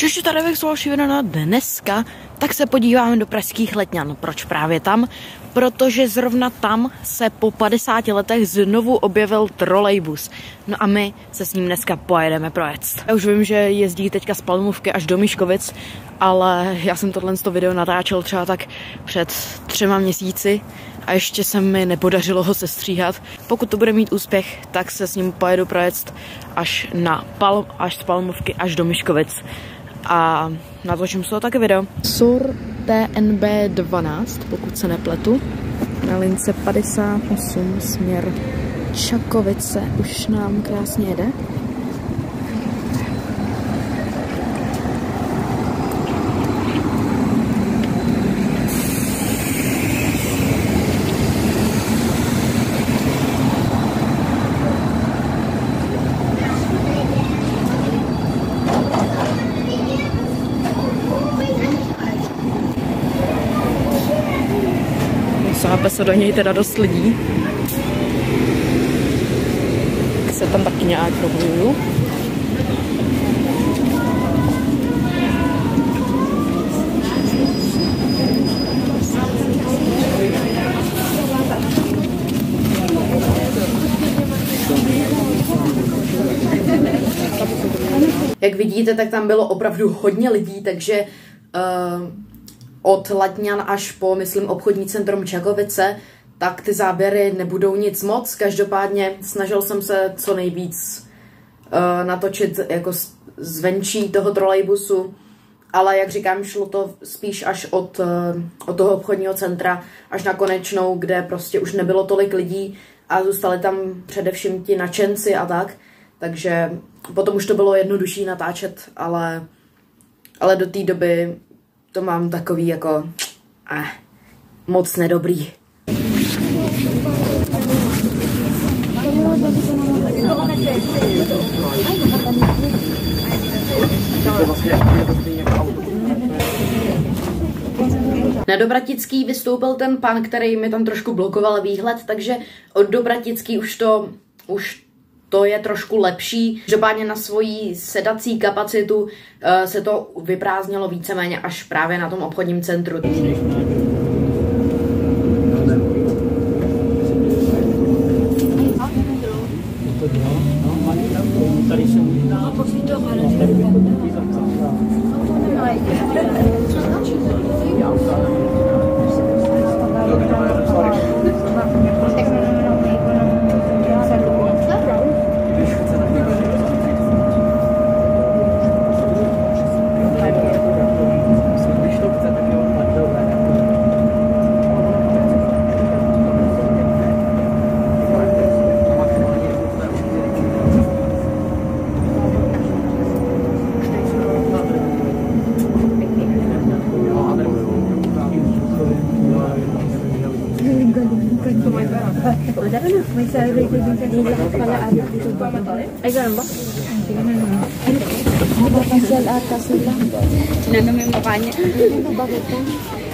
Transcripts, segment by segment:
Češi, tady bych další video na dneska, tak se podíváme do pražských Letňan. Proč právě tam? Protože zrovna tam se po 50 letech znovu objevil trolejbus. No a my se s ním dneska pojedeme projet. Já už vím, že jezdí teďka z Palmovky až do Myškovic, ale já jsem tohle video natáčel třeba tak před 3 měsíci a ještě se mi nepodařilo ho sestříhat. Pokud to bude mít úspěch, tak se s ním pojedu projet až z Palmovky až do Myškovic. A natočím z toho také video. SUR TNB 12, pokud se nepletu. Na lince 58 směr Čakovice už nám krásně jede. Sápe se do něj teda dost lidí. Tak se tam taky nějak probuju. Jak vidíte, tak tam bylo opravdu hodně lidí, takže od Letňan až po, myslím, obchodní centrum Čakovice, tak ty záběry nebudou nic moc. Každopádně snažil jsem se co nejvíc natočit jako zvenčí toho trolejbusu, ale jak říkám, šlo to spíš až od toho obchodního centra až na Konečnou, kde prostě už nebylo tolik lidí a zůstali tam především ti nadšenci a tak. Takže potom už to bylo jednodušší natáčet, ale do té doby to mám takový jako moc nedobrý. Na Dobratický vystoupil ten pan, který mi tam trošku blokoval výhled, takže od Dobratický už to je trošku lepší. Každopádně na svoji sedací kapacitu se to vyprázdnilo víceméně až právě na tom obchodním centru. May celebrated din sa nila pala ata dito ba matali? Ay, ganun ba? Mapapasal ata sila. Sinanong yung mukha niya. Ano, bakit ka?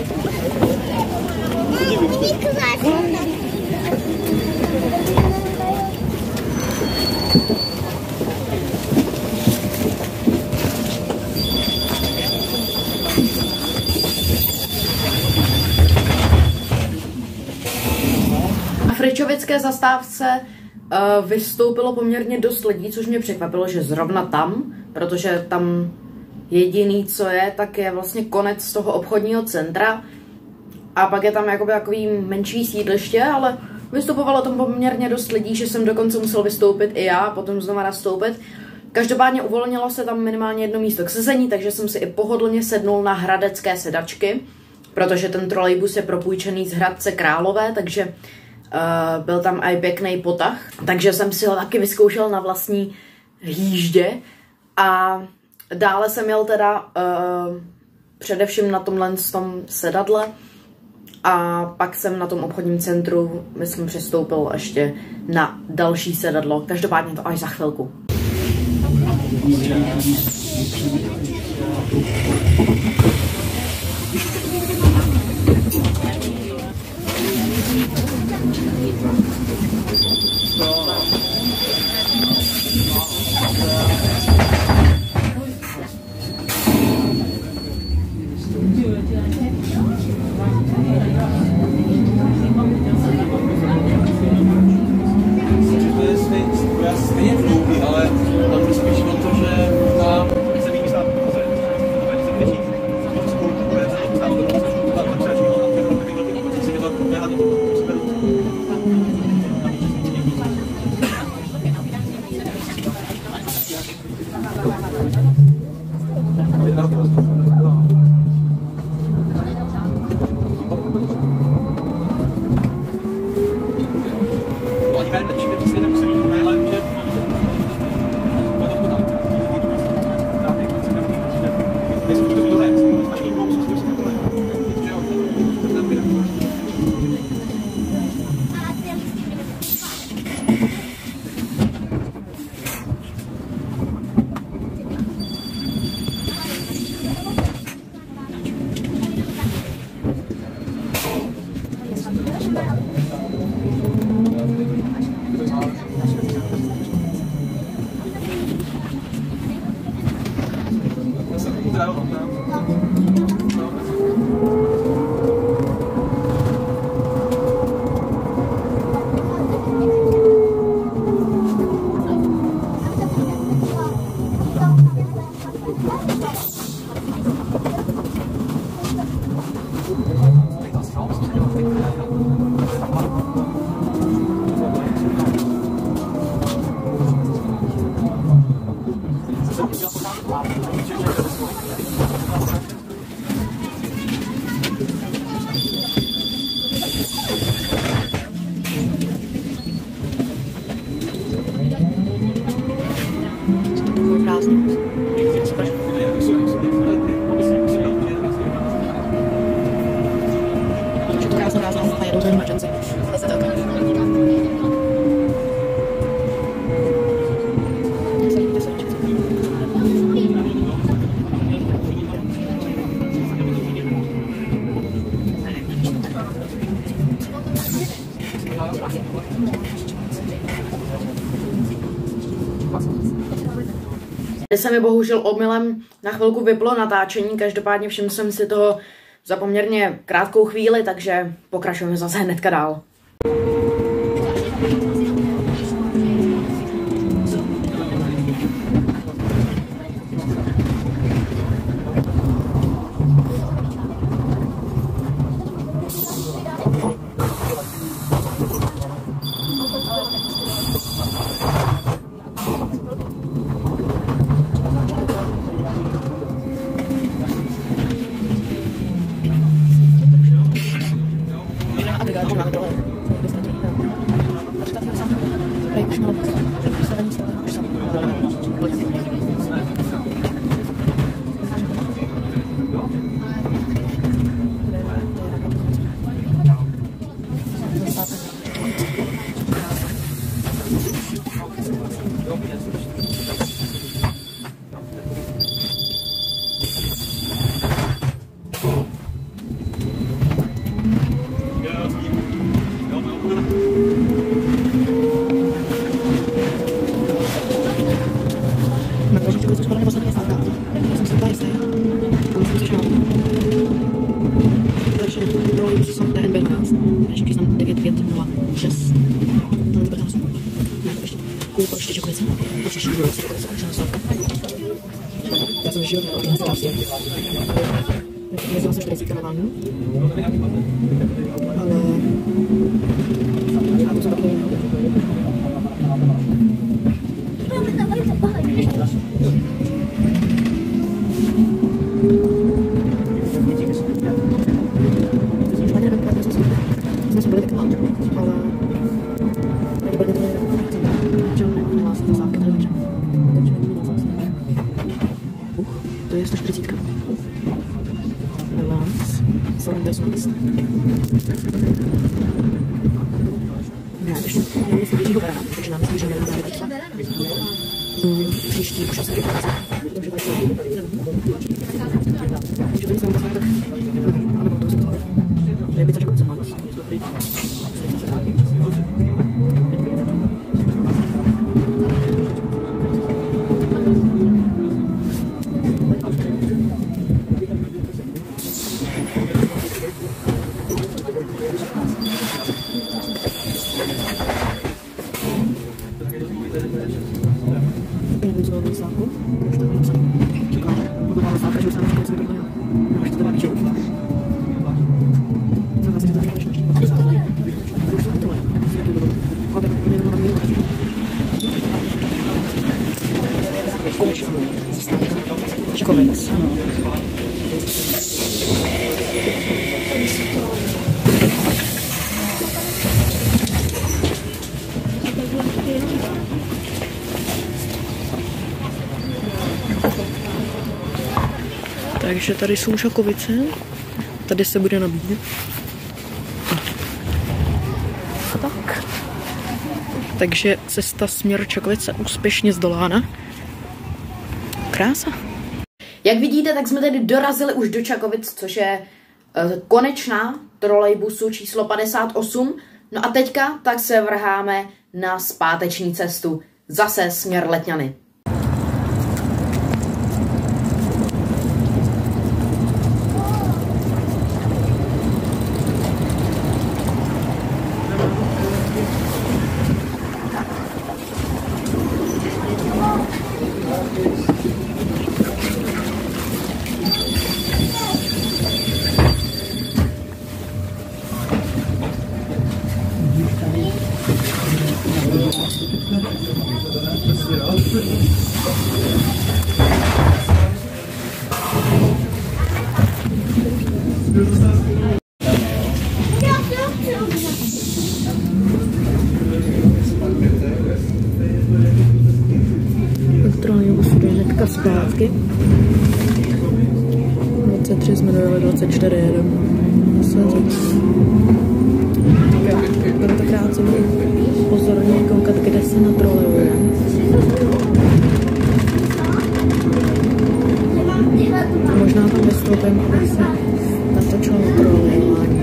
Fričovické zastávce vystoupilo poměrně dost lidí, což mě překvapilo, že zrovna tam, protože tam jediný, co je, tak je vlastně konec toho obchodního centra a pak je tam jakoby takový menší sídliště, ale vystupovalo tam poměrně dost lidí, že jsem dokonce musel vystoupit i já, potom znova nastoupit. Každopádně uvolnilo se tam minimálně jedno místo k sezení, takže jsem si i pohodlně sednul na hradecké sedačky, protože ten trolejbus je propůjčený z Hradce Králové, takže byl tam i pěkný potah, takže jsem si ho taky vyzkoušel na vlastní jíždě a dále jsem jel teda především na tomhle tom sedadle a pak jsem na tom obchodním centru, myslím, přistoupil ještě na další sedadlo. Každopádně to až za chvilku. Tady se mi bohužel omylem na chvilku vyplo natáčení, každopádně všiml jsem si toho za poměrně krátkou chvíli, takže pokračujeme zase hnedka dál. Já jsem žil na organizaci. Jezdila jsem 40 na vánu. Ale... Já to jsem taky to je 140. Balance. 118. Ne, ještě nám je většího vera, takže nám myslím, že nevím příští už asi vychází. Takže to jsem tak... A nebo to jsem to... To je více, že konce mám. Školec. Takže tady jsou Šakovice, tady se bude nabíjet. A tak. Takže cesta směr Čakovice úspěšně zdolána. Krása. Jak vidíte, tak jsme tedy dorazili už do Čakovic, což je konečná trolejbusu číslo 58. No a teďka tak se vrháme na zpáteční cestu, zase směr Letňany. Trolejbus jde hnedka zpátky. 23 jsme dojeli, 24 jedeme. Tak jo, tentokrát se budu pozorně koukat, kde se na trolejuje. Možná tam vystoupím, abych se natočil na trolejování.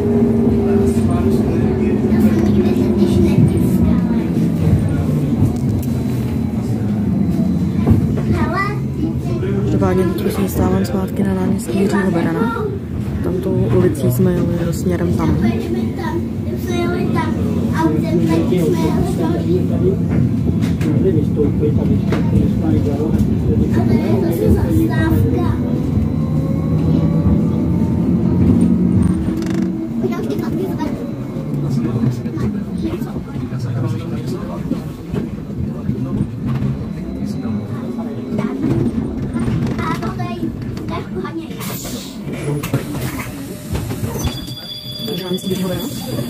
Každopádně teď už se dostávám zpátky na náměstí Jiřího Berana. Tam tou ulicí jsme jeli směrem tam. Takže náměstí Jiřího Berana.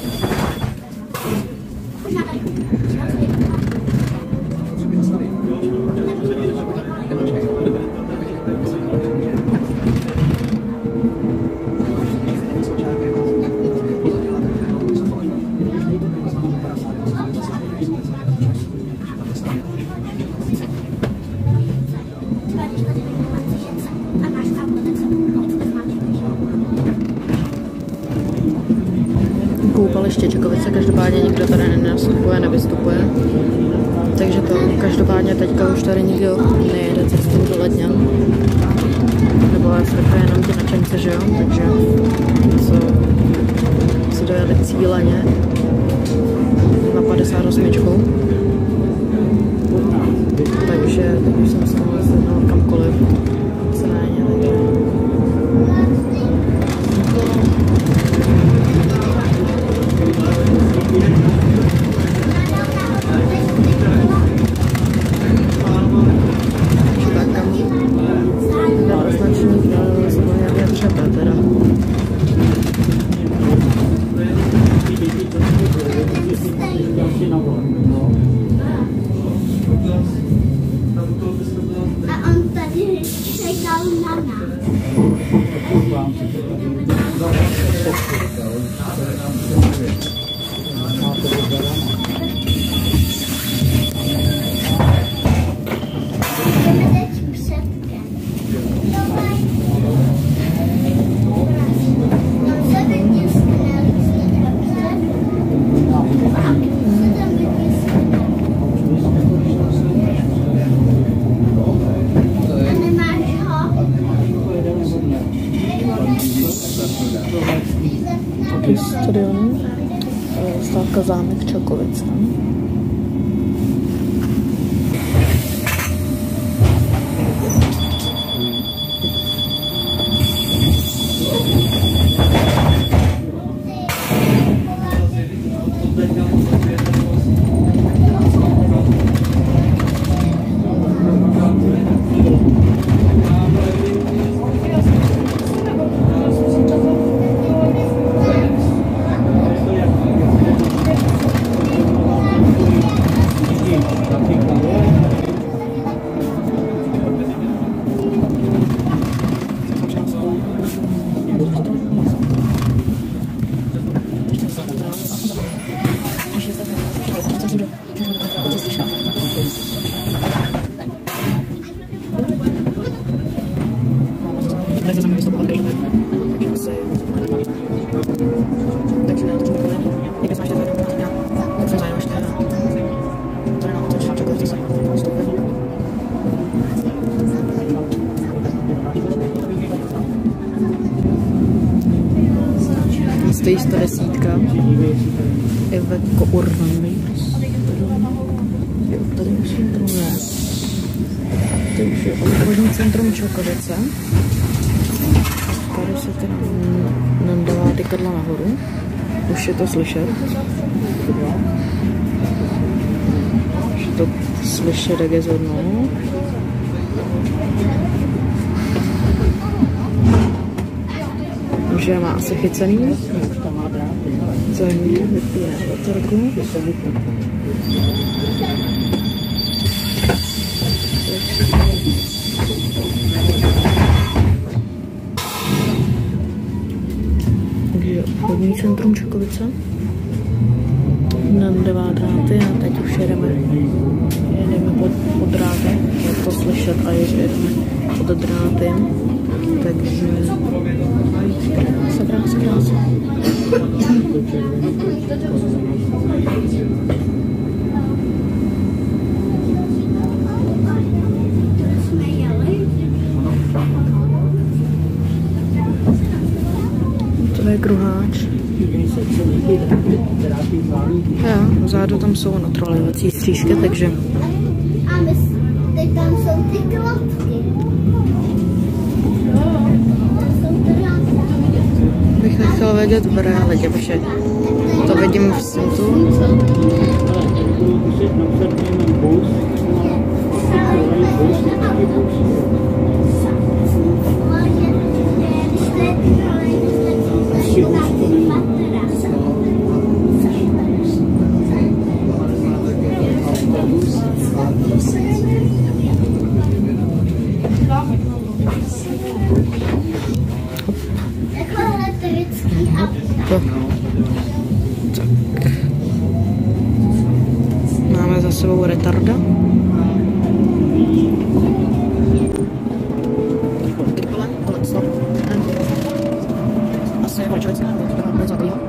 Koupaliště Čekovice, každopádně nikdo tady nenastupuje, nevystupuje. Takže to každopádně teďka už tady nikdo nejede cestou do Ledňan. Nebo to jenom ti nadšenci, že jo? Takže se dojeli cíleně na 58. Takže teď už jsem se mohla sednout kamkoliv. Celéně, takže... A on tady čekal na nás. Stadion, stávka Zámek Čekovice. Stojí 110 Iveco Urbanbase. Jo, tady musím druhé. Takže obchodní centrum Čekovice. Tady se teda nandává ty kadla nahoru. Už je to slyšet. Už je to slyšet, jak je zhodnou. Takže má asi chycený. Zajímavý, vypíná baterku. Takže obchodní centrum Čekovice. Nandová dráty a teď už jedeme pod dráty, jak to slyšet a jedeme pod dráty. Takže krása. To je kruháč. Jo, vzadu tam jsou natrolovací střížky, takže... A teď tam jsou ty klapky. Bych nechtěla vědět v realitě, protože to vidím v Sintu. Máme za sebou retarda. Asi je Holčovic, nebo něco takového.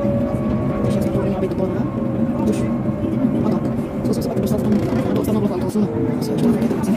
Ještě to měla být dopoledne. Už. A tak. Co jsem se pak dostal v tom odstavnou bloku autobusu. Asi ještě nějaké věci.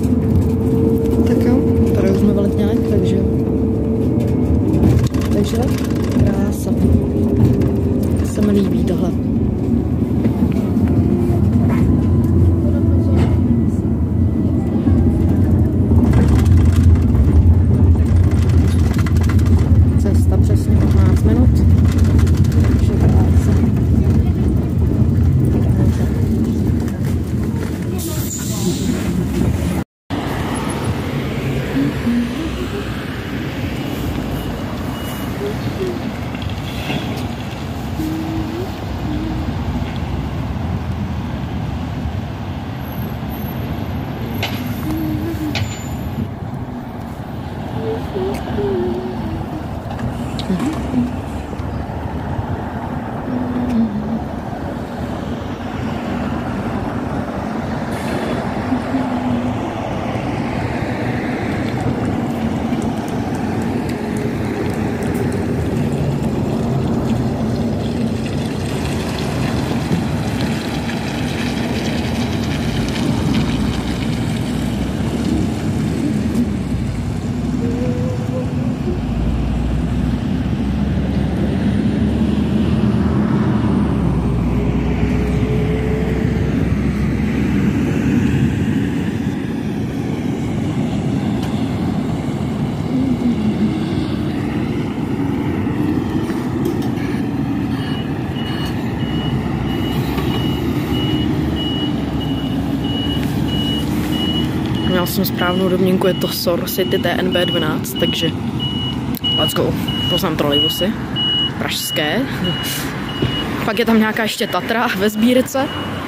Takže Vybrala jsem správnou domněnku, je to SOR City TNB 12, takže let's go. Poznám trolejbusy pražské. Pak je tam nějaká ještě Tatra ve sbírce.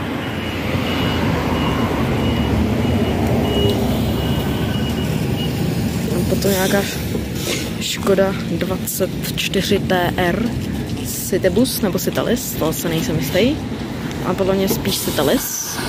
A potom nějaká Škoda 24 TR Citybus nebo Citalis, to se nejsem jistý. A podle mě spíš Citalis.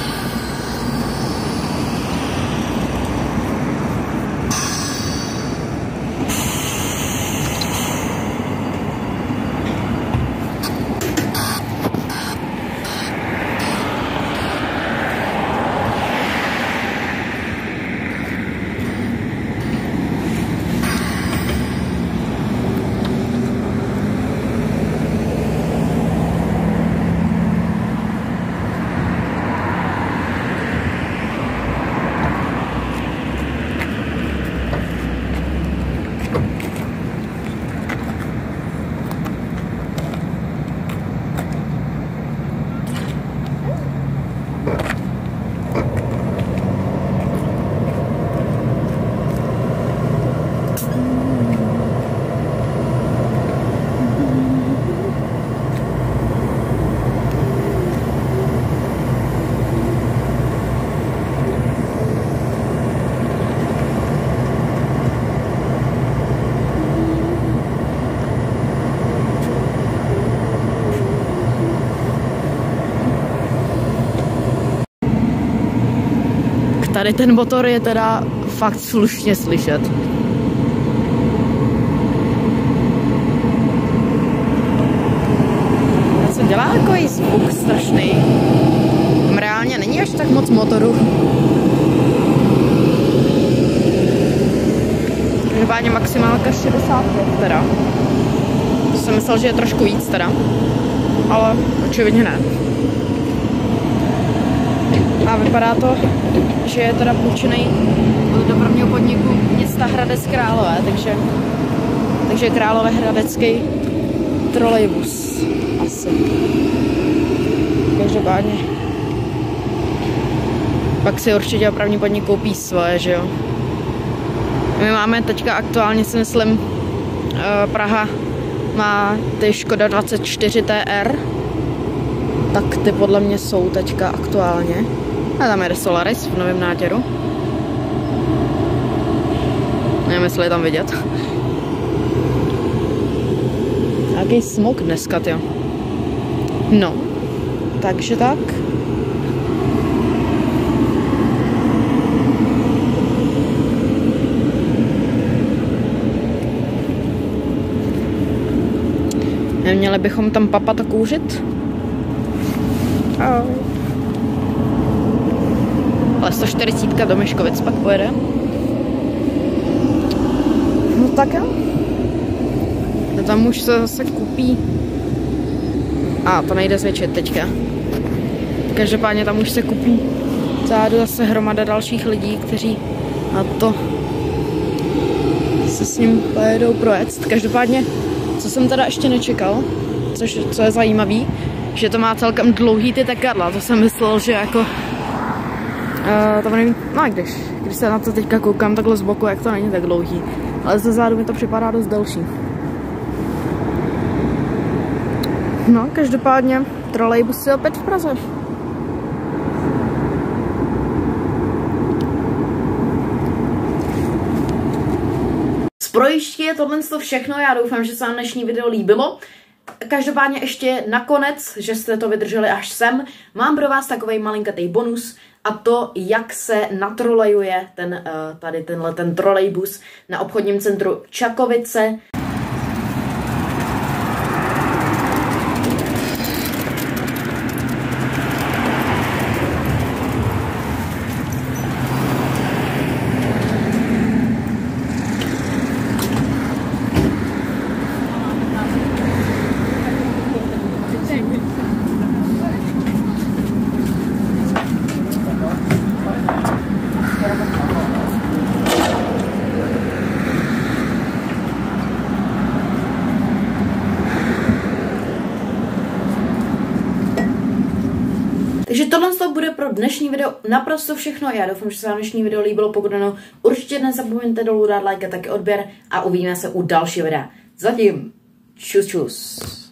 Tady ten motor je teda fakt slušně slyšet. Co dělá takový zvuk strašný? Tam reálně není až tak moc motoru. Každopádně maximálka 65 teda. To jsem myslel, že je trošku víc teda. Ale očividně ne. A vypadá to, že je teda půjčený od dopravního podniku města Hradec Králové, takže Královéhradecký trolejbus asi. Každopádně. Pak si určitě dopravní podnik koupí svoje, že jo. My máme teďka aktuálně, si myslím, Praha má ty Škoda 24 TR, tak ty podle mě jsou teďka aktuálně. A tam jede Solaris v novém nátěru. Nevím, jestli je tam vidět. Jaký smog dneska, jo. No, takže tak. Neměli bychom tam papat a kouřit? Ahoj. Ale 140 do Myškovic pak pojede. No tak jo. A tam už se zase kupí. To nejde zvětšit teďka. Každopádně tam už se kupí zádu zase hromada dalších lidí, kteří na to se s ním pojedou projet. Každopádně, co jsem teda ještě nečekal, co je zajímavý, že to má celkem dlouhý ty tekadla. To jsem myslel, že jako to nevím, no a když se na to teďka koukám takhle z boku, jak to není tak dlouhý. Ale ze zádu mi to připadá dost delší. No, každopádně trolejbusy opět v Praze. Z projížďky je tohle všechno, já doufám, že se vám dnešní video líbilo. Každopádně ještě nakonec, že jste to vydrželi až sem, mám pro vás takovej malinkatý bonus, a to, jak se natrolejuje ten trolejbus na obchodním centru Čakovice. Takže tohle bude pro dnešní video naprosto všechno. Já doufám, že se vám dnešní video líbilo. Pokud ano, určitě nezapomeňte dolů dát like a taky odběr a uvidíme se u dalšího videa. Zatím, čus čus.